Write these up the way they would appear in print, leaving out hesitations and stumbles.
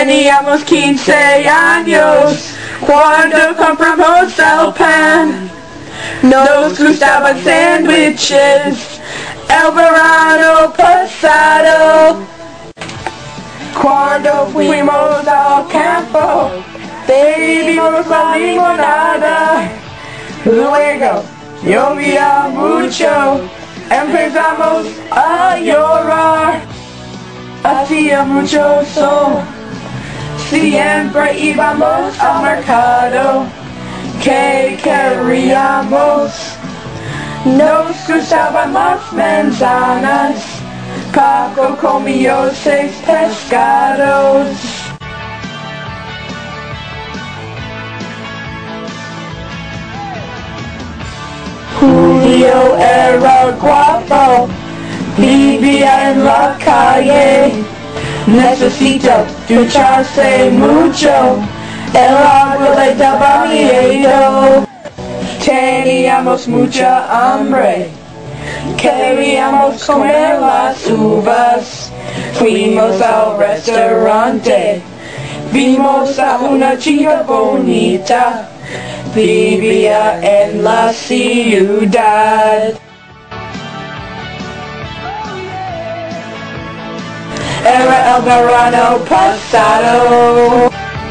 Teníamos 15 años cuando compramos el pan. Nos gustaban sándwiches el verano pasado. Cuando fuimos al campo, bebimos la limonada. Luego llovía mucho, empezamos a llorar. Hacía mucho sol, siempre íbamos al mercado. ¿Qué queríamos? Nos gustaban las manzanas. Paco comió 6 pescados. Julio era guapo, vivía en la calle. Necesita ducharse mucho, el agua le daba miedo. Teníamos mucha hambre, queríamos comer las uvas. Fuimos al restaurante, vimos a una chica bonita, vivía en la ciudad. Era el verano pasado.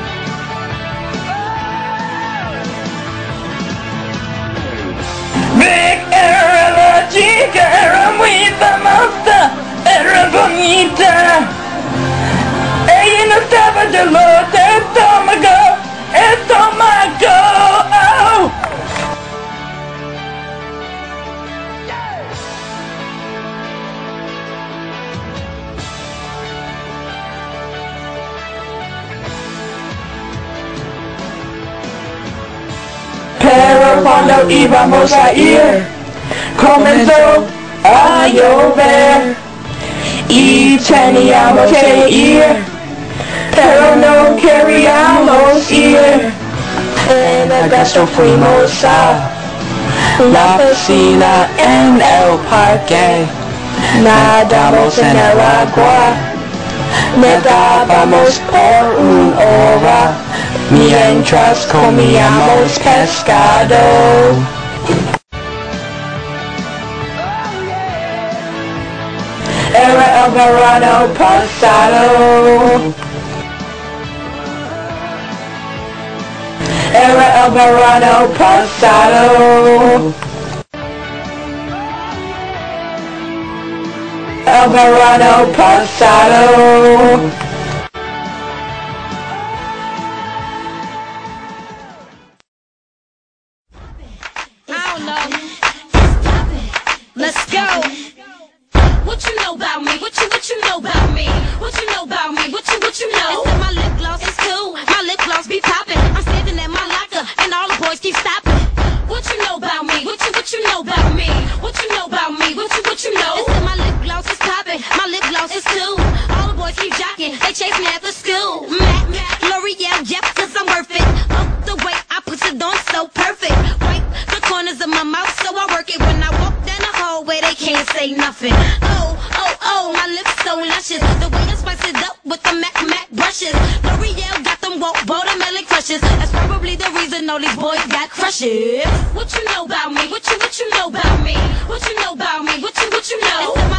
Vic era la chica, era muy famosa, era bonita. Ella no estaba de los estómago. Oh. Pero cuando íbamos a ir, comenzó a llover y teníamos que ir, pero no queríamos ir. En el resto fuimos a la piscina en el parque, nadamos en el agua, nadábamos por 1 hora, mientras comíamos pescado. Era el verano pasado. Era el verano pasado. El verano pasado. I don't know. Let's go. What you know about me? What you know about me? What you know about me? What you know? It's that my lip gloss is cool. My lip gloss be popping. I'm standing at my locker and all the boys keep stopping. What you know about me? What you know about me? What you know about me? What you know? It's that my lip gloss is popping. My lip gloss is cool. All the boys keep jocking. They chase me after school. Mac, L'Oreal, yep, 'cause I'm worth it. Oh, the way I put it on so perfect. Wipe the corners of my mouth so I work it. When I walk down the hallway, they can't say nothing. Oh, my lips so luscious. The way I spice it up with the Mac brushes. L'Oreal got them watermelon crushes. That's probably the reason all these boys got crushes. What you know about me? What you know about me? What you know about me? What you know?